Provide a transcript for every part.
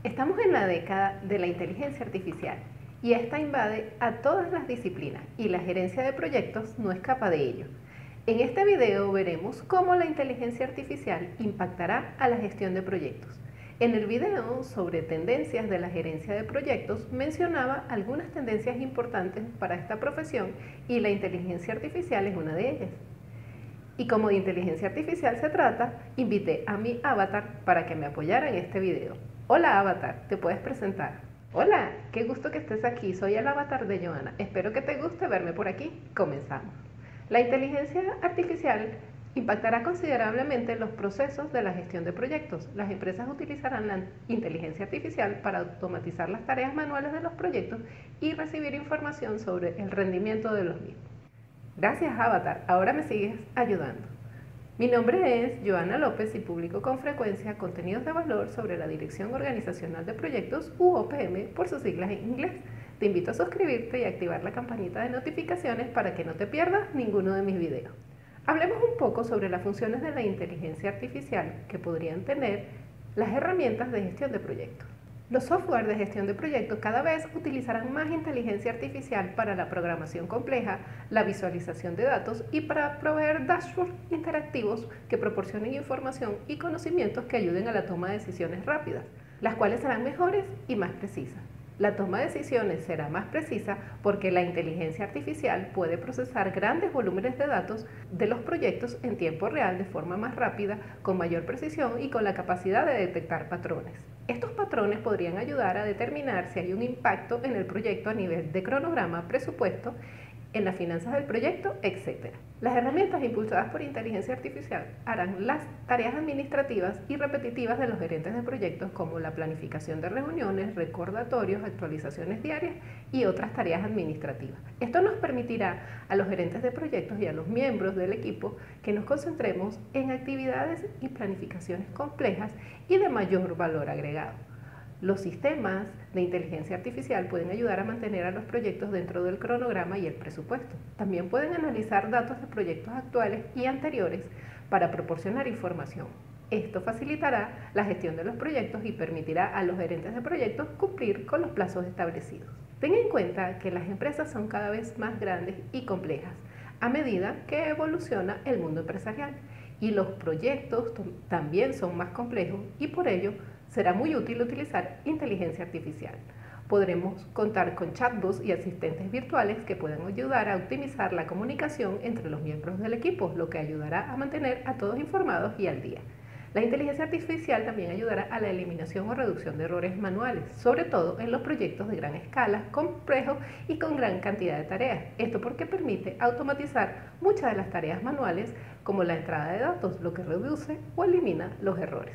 Estamos en la década de la inteligencia artificial y esta invade a todas las disciplinas y la gerencia de proyectos no escapa de ello. En este video veremos cómo la inteligencia artificial impactará a la gestión de proyectos. En el video sobre tendencias de la gerencia de proyectos mencionaba algunas tendencias importantes para esta profesión y la inteligencia artificial es una de ellas. Y como de inteligencia artificial se trata, invité a mi avatar para que me apoyara en este video. Hola avatar, ¿te puedes presentar? Hola, qué gusto que estés aquí, soy el avatar de Joana. Espero que te guste verme por aquí. Comenzamos. La inteligencia artificial impactará considerablemente los procesos de la gestión de proyectos. Las empresas utilizarán la inteligencia artificial para automatizar las tareas manuales de los proyectos y recibir información sobre el rendimiento de los mismos. Gracias avatar, ahora me sigues ayudando. Mi nombre es Joana López y publico con frecuencia contenidos de valor sobre la Dirección Organizacional de Proyectos u OPM por sus siglas en inglés. Te invito a suscribirte y activar la campanita de notificaciones para que no te pierdas ninguno de mis videos. Hablemos un poco sobre las funciones de la inteligencia artificial que podrían tener las herramientas de gestión de proyectos. Los software de gestión de proyectos cada vez utilizarán más inteligencia artificial para la programación compleja, la visualización de datos y para proveer dashboards interactivos que proporcionen información y conocimientos que ayuden a la toma de decisiones rápidas, las cuales serán mejores y más precisas. La toma de decisiones será más precisa porque la inteligencia artificial puede procesar grandes volúmenes de datos de los proyectos en tiempo real de forma más rápida, con mayor precisión y con la capacidad de detectar patrones. Estos patrones podrían ayudar a determinar si hay un impacto en el proyecto a nivel de cronograma, presupuesto, en las finanzas del proyecto, etc. Las herramientas impulsadas por inteligencia artificial harán las tareas administrativas y repetitivas de los gerentes de proyectos, como la planificación de reuniones, recordatorios, actualizaciones diarias y otras tareas administrativas. Esto nos permitirá a los gerentes de proyectos y a los miembros del equipo que nos concentremos en actividades y planificaciones complejas y de mayor valor agregado. Los sistemas de inteligencia artificial pueden ayudar a mantener a los proyectos dentro del cronograma y el presupuesto. También pueden analizar datos de proyectos actuales y anteriores para proporcionar información. Esto facilitará la gestión de los proyectos y permitirá a los gerentes de proyectos cumplir con los plazos establecidos. Ten en cuenta que las empresas son cada vez más grandes y complejas a medida que evoluciona el mundo empresarial y los proyectos también son más complejos y por ello será muy útil utilizar inteligencia artificial. Podremos contar con chatbots y asistentes virtuales que puedan ayudar a optimizar la comunicación entre los miembros del equipo, lo que ayudará a mantener a todos informados y al día. La inteligencia artificial también ayudará a la eliminación o reducción de errores manuales, sobre todo en los proyectos de gran escala, complejos y con gran cantidad de tareas. Esto porque permite automatizar muchas de las tareas manuales, como la entrada de datos, lo que reduce o elimina los errores.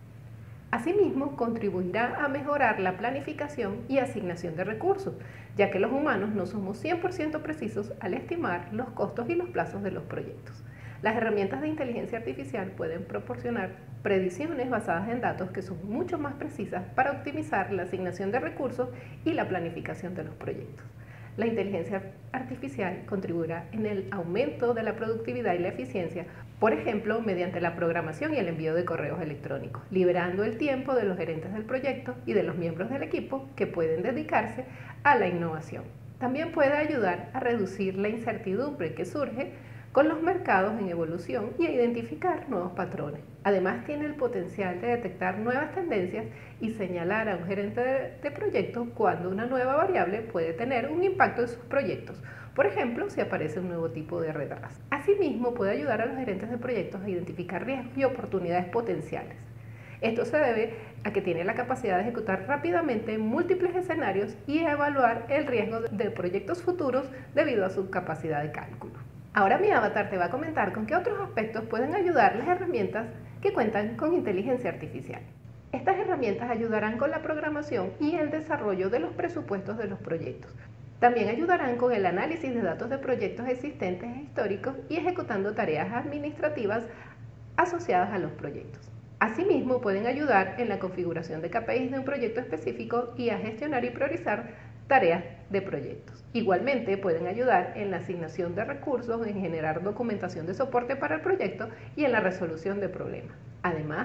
Asimismo, contribuirá a mejorar la planificación y asignación de recursos, ya que los humanos no somos 100% precisos al estimar los costos y los plazos de los proyectos. Las herramientas de inteligencia artificial pueden proporcionar predicciones basadas en datos que son mucho más precisas para optimizar la asignación de recursos y la planificación de los proyectos. La inteligencia artificial contribuirá en el aumento de la productividad y la eficiencia, por ejemplo, mediante la programación y el envío de correos electrónicos, liberando el tiempo de los gerentes del proyecto y de los miembros del equipo que pueden dedicarse a la innovación. También puede ayudar a reducir la incertidumbre que surge con los mercados en evolución y a identificar nuevos patrones. Además, tiene el potencial de detectar nuevas tendencias y señalar a un gerente de proyecto cuando una nueva variable puede tener un impacto en sus proyectos. Por ejemplo, si aparece un nuevo tipo de retraso. Asimismo, puede ayudar a los gerentes de proyectos a identificar riesgos y oportunidades potenciales. Esto se debe a que tiene la capacidad de ejecutar rápidamente múltiples escenarios y evaluar el riesgo de proyectos futuros debido a su capacidad de cálculo. Ahora mi avatar te va a comentar con qué otros aspectos pueden ayudar las herramientas que cuentan con inteligencia artificial. Estas herramientas ayudarán con la programación y el desarrollo de los presupuestos de los proyectos. También ayudarán con el análisis de datos de proyectos existentes e históricos y ejecutando tareas administrativas asociadas a los proyectos. Asimismo, pueden ayudar en la configuración de KPIs de un proyecto específico y a gestionar y priorizar tareas de proyectos. Igualmente, pueden ayudar en la asignación de recursos, en generar documentación de soporte para el proyecto y en la resolución de problemas. Además,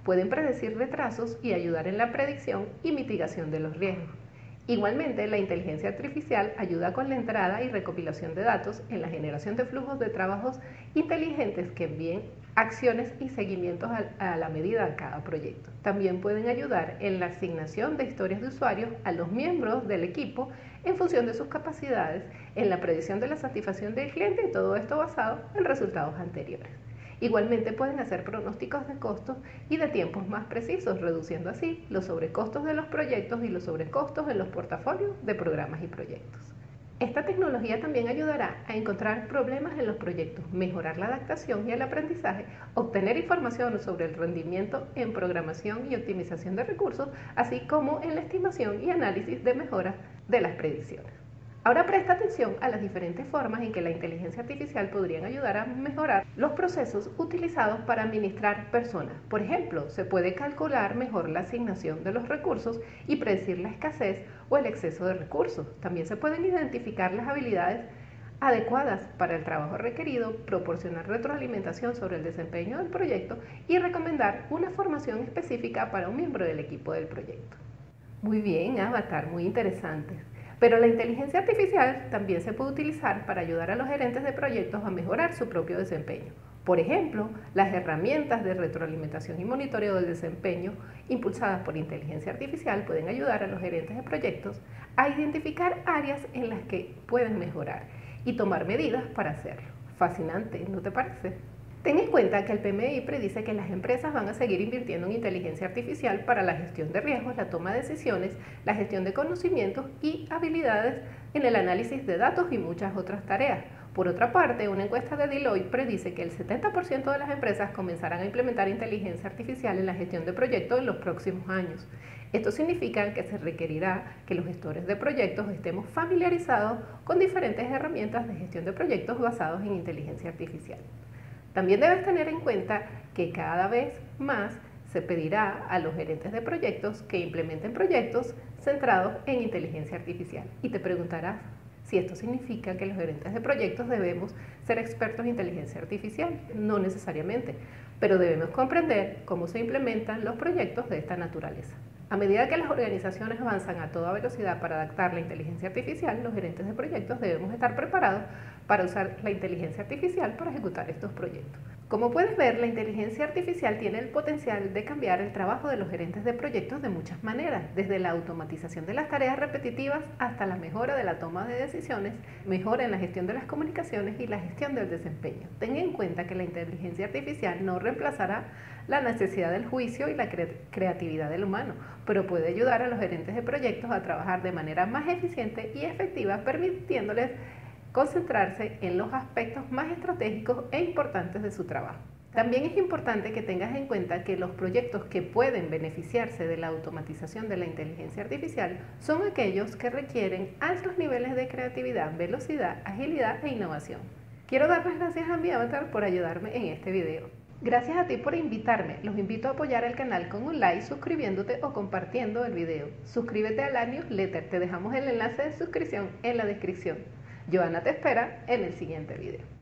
Pueden predecir retrasos y ayudar en la predicción y mitigación de los riesgos. Igualmente, la inteligencia artificial ayuda con la entrada y recopilación de datos en la generación de flujos de trabajos inteligentes que envíen acciones y seguimientos a la medida de cada proyecto. También pueden ayudar en la asignación de historias de usuarios a los miembros del equipo en función de sus capacidades, en la predicción de la satisfacción del cliente y todo esto basado en resultados anteriores. Igualmente pueden hacer pronósticos de costos y de tiempos más precisos, reduciendo así los sobrecostos de los proyectos y los sobrecostos en los portafolios de programas y proyectos. Esta tecnología también ayudará a encontrar problemas en los proyectos, mejorar la adaptación y el aprendizaje, obtener información sobre el rendimiento en programación y optimización de recursos, así como en la estimación y análisis de mejoras de las predicciones. Ahora presta atención a las diferentes formas en que la inteligencia artificial podrían ayudar a mejorar los procesos utilizados para administrar personas. Por ejemplo, se puede calcular mejor la asignación de los recursos y predecir la escasez o el exceso de recursos. También se pueden identificar las habilidades adecuadas para el trabajo requerido, proporcionar retroalimentación sobre el desempeño del proyecto y recomendar una formación específica para un miembro del equipo del proyecto. Muy bien, Avatar, muy interesante. Pero la inteligencia artificial también se puede utilizar para ayudar a los gerentes de proyectos a mejorar su propio desempeño. Por ejemplo, las herramientas de retroalimentación y monitoreo del desempeño impulsadas por inteligencia artificial pueden ayudar a los gerentes de proyectos a identificar áreas en las que pueden mejorar y tomar medidas para hacerlo. Fascinante, ¿no te parece? Ten en cuenta que el PMI predice que las empresas van a seguir invirtiendo en inteligencia artificial para la gestión de riesgos, la toma de decisiones, la gestión de conocimientos y habilidades en el análisis de datos y muchas otras tareas. Por otra parte, una encuesta de Deloitte predice que el 70% de las empresas comenzarán a implementar inteligencia artificial en la gestión de proyectos en los próximos años. Esto significa que se requerirá que los gestores de proyectos estemos familiarizados con diferentes herramientas de gestión de proyectos basados en inteligencia artificial. También debes tener en cuenta que cada vez más se pedirá a los gerentes de proyectos que implementen proyectos centrados en inteligencia artificial. Y te preguntarás si esto significa que los gerentes de proyectos debemos ser expertos en inteligencia artificial. No necesariamente, pero debemos comprender cómo se implementan los proyectos de esta naturaleza. A medida que las organizaciones avanzan a toda velocidad para adaptar la inteligencia artificial, los gerentes de proyectos debemos estar preparados para usar la inteligencia artificial para ejecutar estos proyectos. Como puedes ver, la inteligencia artificial tiene el potencial de cambiar el trabajo de los gerentes de proyectos de muchas maneras, desde la automatización de las tareas repetitivas hasta la mejora de la toma de decisiones, mejora en la gestión de las comunicaciones y la gestión del desempeño. Ten en cuenta que la inteligencia artificial no reemplazará la necesidad del juicio y la creatividad del humano, pero puede ayudar a los gerentes de proyectos a trabajar de manera más eficiente y efectiva, permitiéndoles concentrarse en los aspectos más estratégicos e importantes de su trabajo. También es importante que tengas en cuenta que los proyectos que pueden beneficiarse de la automatización de la inteligencia artificial son aquellos que requieren altos niveles de creatividad, velocidad, agilidad e innovación. Quiero dar las gracias a mi avatar por ayudarme en este video. Gracias a ti por invitarme. Los invito a apoyar al canal con un like, suscribiéndote o compartiendo el video. Suscríbete a la newsletter. Te dejamos el enlace de suscripción en la descripción. Joana te espera en el siguiente video.